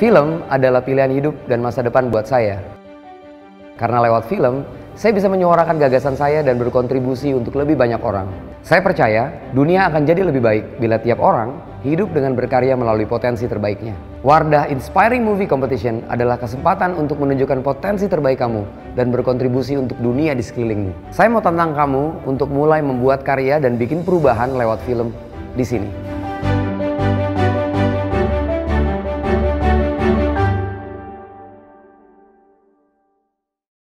Film adalah pilihan hidup dan masa depan buat saya. Karena lewat film, saya bisa menyuarakan gagasan saya dan berkontribusi untuk lebih banyak orang. Saya percaya dunia akan jadi lebih baik bila tiap orang hidup dengan berkarya melalui potensi terbaiknya. Wardah Inspiring Movie Competition adalah kesempatan untuk menunjukkan potensi terbaik kamu dan berkontribusi untuk dunia di sekelilingmu. Saya mau tantang kamu untuk mulai membuat karya dan bikin perubahan lewat film di sini.